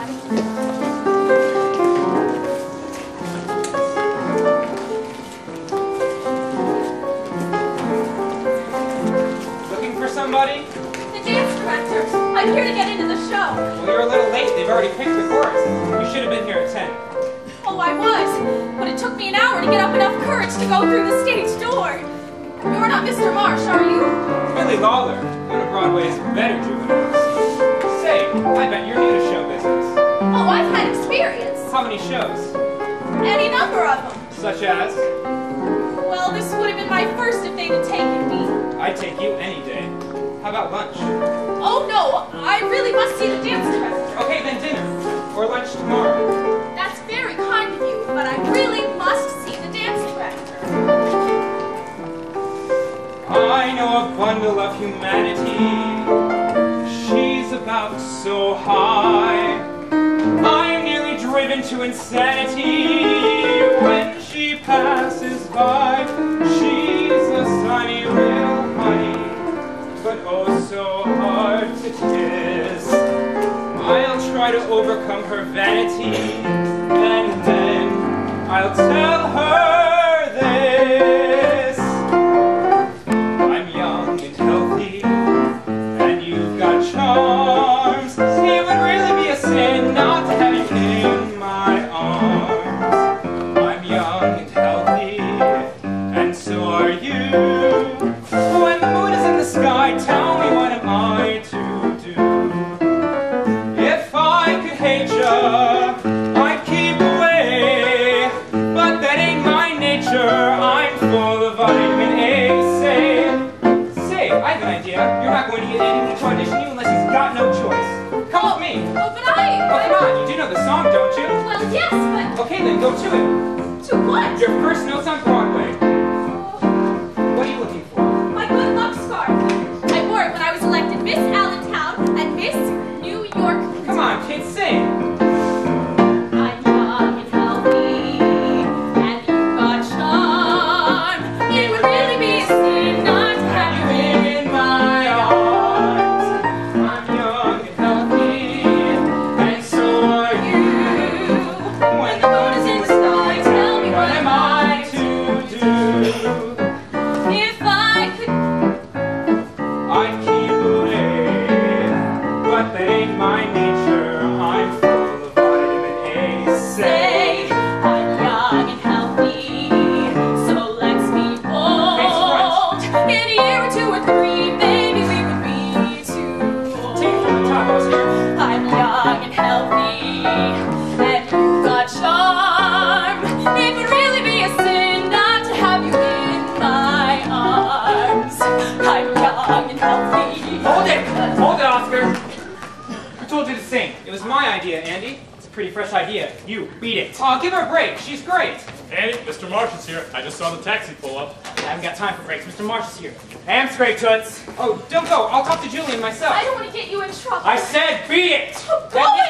Looking for somebody? The dance director. I'm here to get into the show. Well, you're a little late. They've already picked the chorus. You should have been here at 10. Oh, I was. But it took me an hour to get up enough courage to go through the stage door. You're not Mr. Marsh, are you? Billy Lawler, one of Broadway's better juveniles. Say, I bet you're new to show business. Oh, I've had experience. How many shows? Any number of them. Such as? Well, this would have been my first if they'd have taken me. I'd take you any day. How about lunch? Oh, no. I really must see the dance director. Okay, then dinner. Or lunch tomorrow. That's very kind of you, but I really must see the dance director. I know a bundle of humanity. She's about so high. I am nearly driven to insanity when she passes by. She's a sunny little honey, but oh so hard to kiss. I'll try to overcome her vanity, and then I'll tell her this. I'm young and healthy, and you've got charms. It would really be a sin not to have you in my arms. I'm young and healthy, and so are you. When the moon is in the sky, tell me what am I to do? If I could hate ya, I'd keep away, but that ain't my nature. I'm full of vitamin A. Say, I have an idea. You're not going to get anyone to audition you unless he's got no choice. Come with me. Oh, but Oh, come on. You do know the song, don't you? Well, yes, but... Okay, then go to it. To what? Your first notes on Broadway. What are you looking for? My good luck scarf. I wore it when I was elected Miss Allentown and Miss New York. Come on, kids, sing. I'm young and healthy, and you've got charm. It would really be a sin not to have you in my arms. I'm young and healthy, and so are you. When the moon is in the sky, tell me what am I to do? if I could... I'd keep away, but that ain't my nature. I'm full of vitamin A. Say I'm young and healthy, so let's be bold. In a year or 2 or 3, maybe we would be too old. Take it from the top, Oscar. I'm young and healthy, and you've got charm. It would really be a sin not to have you in my arms. I'm young and healthy. Hold it! Hold it, Oscar! Who told you to sing? It was my idea, Andy. It's a pretty fresh idea. You, beat it. Oh, give her a break. She's great. Andy, Mr. Marsh is here. I just saw the taxi pull up. I haven't got time for breaks. Mr. Marsh is here. Ham straight, Toots. Oh, don't go. I'll talk to Julian myself. I don't want to get you in trouble. I said beat it! Go